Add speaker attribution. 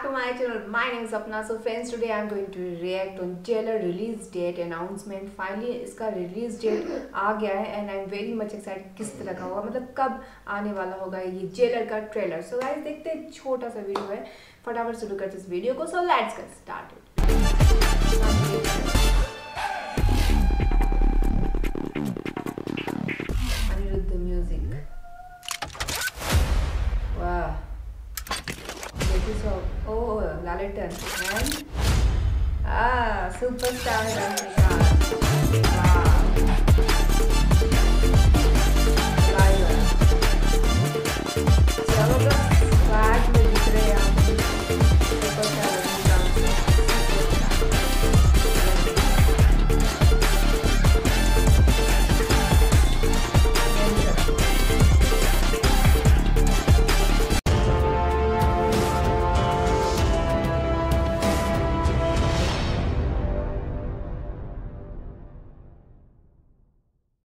Speaker 1: back to my channel. My name is Apna. So friends, today I am going to react on JAILER release date announcement. Finally इसका release date आ गया है and I am very much excited किस तरह का होगा, मतलब कब आने वाला होगा ये JAILER का ट्रेलर. So guys देखते हैं, छोटा सा वीडियो है, फटाफट शुरू करते हैं इस वीडियो को. So let's get started. Anirudh the music. Wow. Oh, Lalitan and superstar Rajinikanth. Wow.